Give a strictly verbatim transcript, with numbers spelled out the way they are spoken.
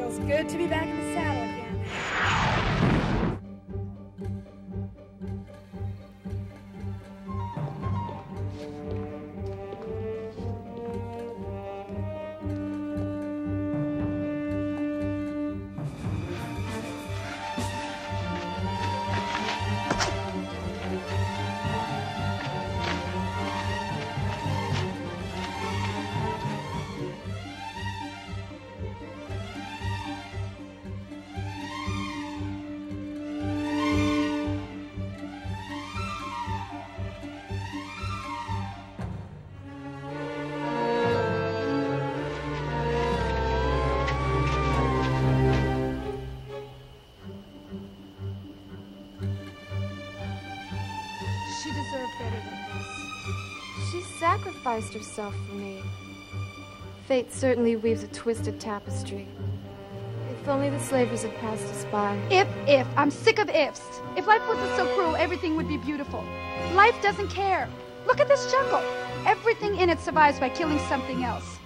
Feels good to be back in the saddle again. Sacrificed herself for me. Fate certainly weaves a twisted tapestry. If only the slavers had passed us by. If, if. I'm sick of ifs. If life wasn't so cruel, everything would be beautiful. Life doesn't care. Look at this jungle. Everything in it survives by killing something else.